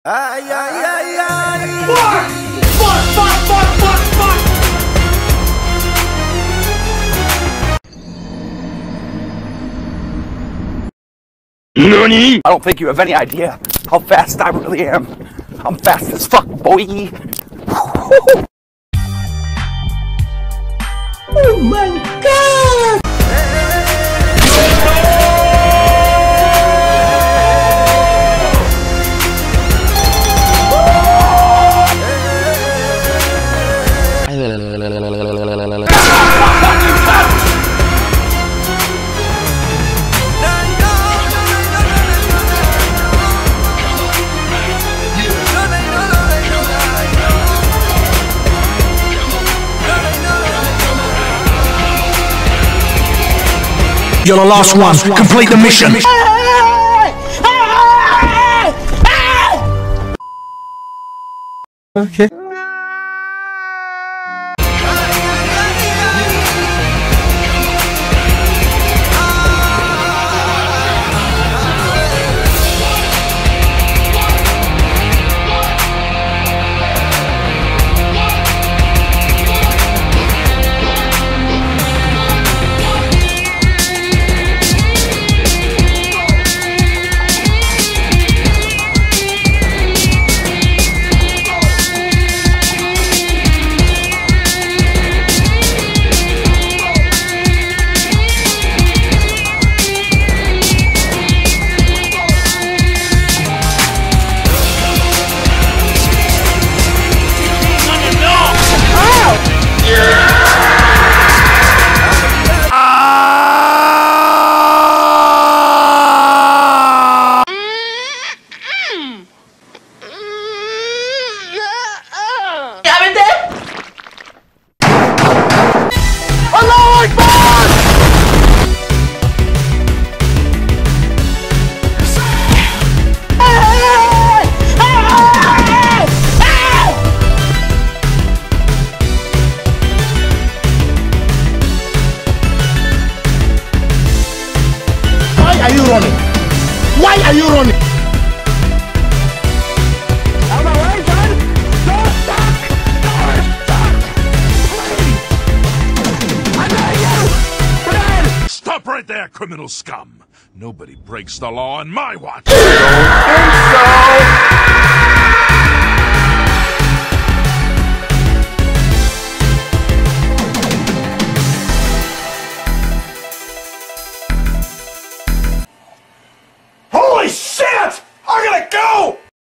Ay, ay, ay, ay. Fuck! NANI? I don't think you have any idea how fast I really am. I'm fast as fuck, boy. Oh my god! You're the last one. Complete the mission. Okay. Why are you running? On my way, son! Don't stop! Don't stop! Please! I beg you! Fred! Stop right there, criminal scum! Nobody breaks the law on my watch! Don't think so.